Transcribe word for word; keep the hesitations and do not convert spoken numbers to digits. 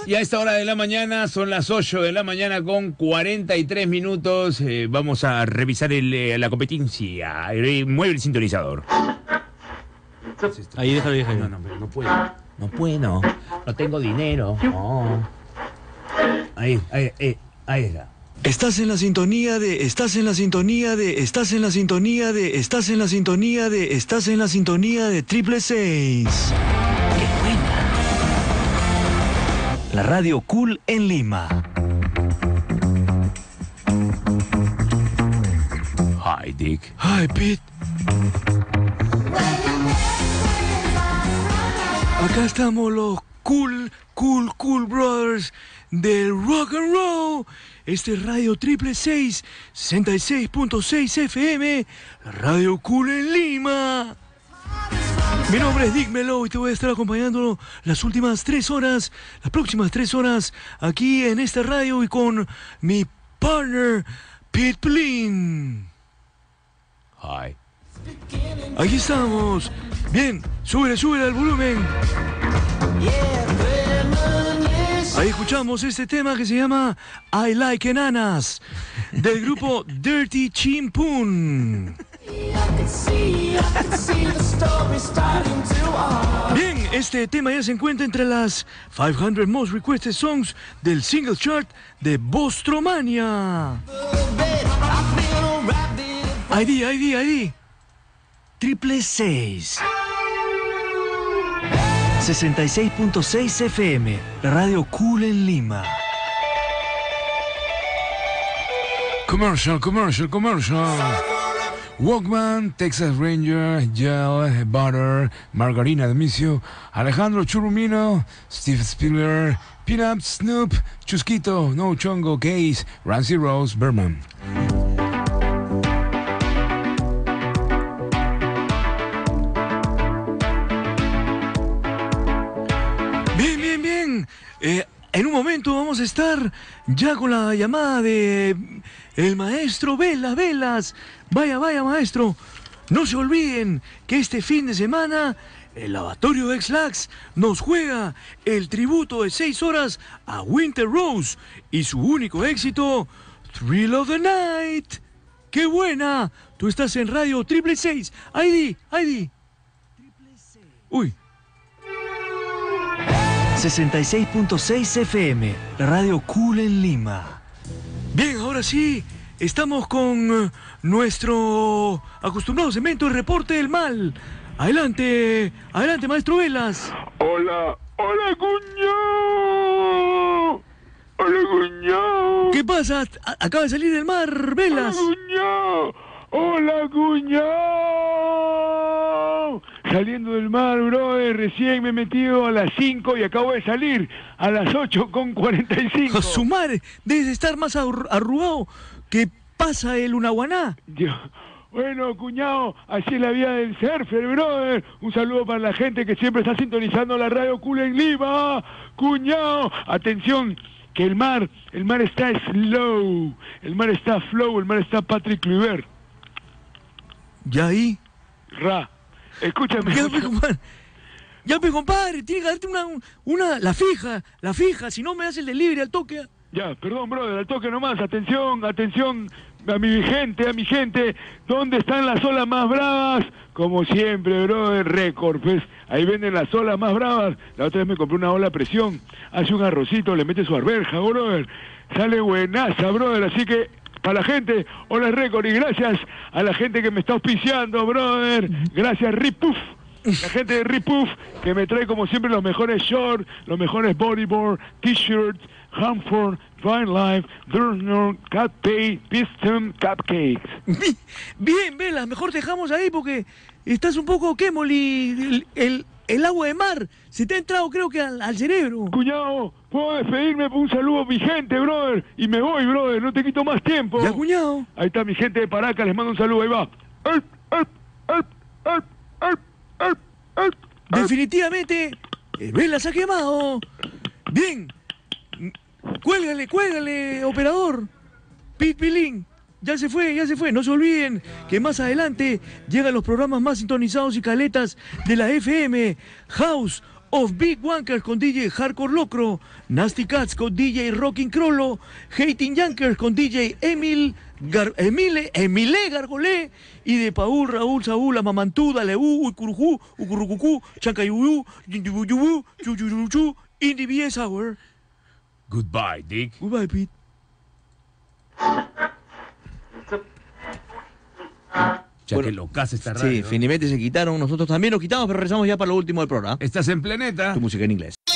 Y a esta hora de la mañana, son las ocho de la mañana con cuarenta y tres minutos. Eh, vamos a revisar el, eh, la competencia. Eh, mueve el sintonizador. Ahí, déjalo, déjalo. No, no, pero no puedo. No puedo. No tengo dinero. No. Ahí, ahí, ahí, ahí está. Estás en la sintonía de, estás en la sintonía de, estás en la sintonía de, estás en la sintonía de, estás en la sintonía de Triple Seis. ¡Qué buena! La radio cool en Lima. Hi, Dick. Hi, Pete. Acá estamos los cool, cool, cool brothers del rock and roll. Este es Radio Triple Seis, sesenta y seis punto seis F M, Radio Cool en Lima. Mi nombre es Dick Melo y te voy a estar acompañando las últimas tres horas, las próximas tres horas, aquí en esta radio y con mi partner, Pete Plin. Hi. Aquí estamos. Bien, súbele, súbele al volumen. Ahí escuchamos este tema que se llama I Like Enanas, del grupo Dirty Chimpún. Bien, este tema ya se encuentra entre las quinientas Most Requested Songs del Single Chart de Bostromania. I D, I D, I D. Triple Seis. sesenta y seis punto seis F M, Radio Cool en Lima. Commercial, commercial, commercial. Walkman, Texas Ranger, Gel, Butter, Margarina de Micio, Alejandro Churrumino, Steve Spiller, Peanut, Snoop, Chusquito, No Chongo, Case, Rancy Rose, Berman. Bien, bien, bien. Eh, en un momento vamos a estar ya con la llamada de el maestro Velas, Velas. Vaya, vaya, maestro. No se olviden que este fin de semana el Lavatorio X-Lax nos juega el tributo de seis horas a Winter Rose y su único éxito, Thrill of the Night. ¡Qué buena! Tú estás en Radio Triple Seis. I D, I D. Uy. sesenta y seis punto seis F M, Radio Cool en Lima. Bien, ahora sí, estamos con uh, nuestro acostumbrado segmento de Reporte del Mal. Adelante, adelante, maestro Velas. Hola, hola, cuñado. Hola, cuñado. ¿Qué pasa? A- acaba de salir del mar, Velas. Hola, cuñado. Hola, cuñado. Saliendo del mar, brother, recién me he metido a las cinco y acabo de salir a las ocho con cuarenta y cinco. A su madre, debes estar más arru- arrugado que pasa el Unaguaná. Yo- Bueno, cuñado, así es la vida del surfer, brother. Un saludo para la gente que siempre está sintonizando la radio Cool en Lima. Cuñado, atención, que el mar, el mar está slow, el mar está flow, el mar está Patrick Kluivert. Ya ahí. Ra, escúchame. Ya, escúchame. pe, compadre. Ya, pe, compadre, tiene que darte una, una, la fija, la fija, si no me das el delivery al toque. Ya, perdón, brother, al toque nomás. Atención, atención a mi gente, a mi gente. ¿Dónde están las olas más bravas? Como siempre, brother, récord, pues. Ahí venden las olas más bravas. La otra vez me compré una ola a presión. Hace un arrocito, le mete su arberja, brother. Sale buenaza, brother. Así que, para la gente, olas récord. Y gracias a la gente que me está auspiciando, brother. Gracias, Ripuf. La gente de Ripuf, que me trae como siempre los mejores shorts, los mejores bodyboard, t-shirts, Hanford, Fine Life, Durner, Cat Pay, Piston, Cupcakes. Bien, Velas, mejor te dejamos ahí porque estás un poco quémoli. El, el, el agua de mar se te ha entrado, creo que al, al cerebro. Cuñado, ¿puedo despedirme? Un saludo a mi gente, brother. Y me voy, brother, no te quito más tiempo. Ya, cuñado. Ahí está mi gente de Paracas, les mando un saludo, ahí va. ¡Ep, ep, ep, ep, ep, ep, ep! Definitivamente, el Velas ha quemado. Bien. Cuélgale, cuélgale, operador. Pit Pilín. Ya se fue, ya se fue. No se olviden que más adelante llegan los programas más sintonizados y caletas de la F M. House of Big Wankers con D J Hardcore Locro, Nasty Cats con D J Rockin' Crollo, Hating Yankers con D J Emil, Gar, Emile, Emile Gargolé, y de Paul, Raúl, Saúl, Amamantuda, Leú, Ucurujú, Ucurucucú, Chancayuyú, Yuyuyuyú, Chuyuyuchu, Indie B S Hour. Goodbye, Dick. Goodbye, Pete. Ya Bueno, que lo casa esta radio. Sí, finalmente se quitaron, nosotros también nos quitamos, pero regresamos ya para lo último del programa. Estás en Planeta. Tu música en inglés.